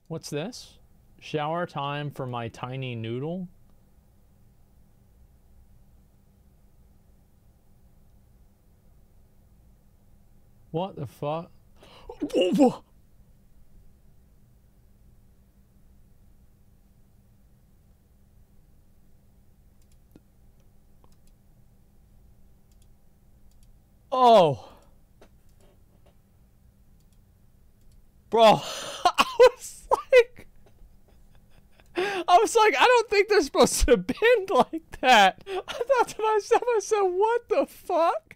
What's this? Shower time for my tiny noodle? What the fuck? Oh. Bro, I was like, I don't think they're supposed to bend like that. I thought to myself, I said, what the fuck?